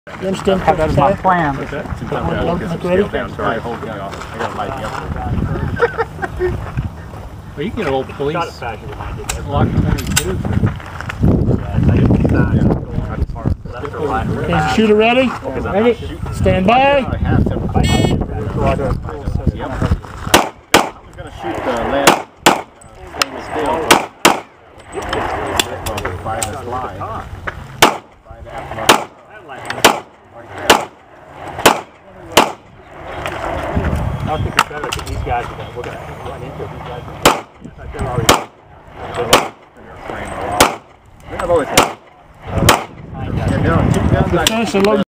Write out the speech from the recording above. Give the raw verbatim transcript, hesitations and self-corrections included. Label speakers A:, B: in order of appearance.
A: You understand
B: That is my plan.
A: Look ready?
C: Sorry, hold me off. I gotta light you up.
D: Well, you can get an old police Glock twenty-two.
A: Okay, is the shooter ready? Ready? Stand by.
C: I have to. Yep. I was gonna shoot the last stainless steel. By the slide. By that much.
B: I think it's better because these guys are going to, we're going to run into these guys. They're already.
C: I've always had. Yeah, no, two guns.
A: Finish and load.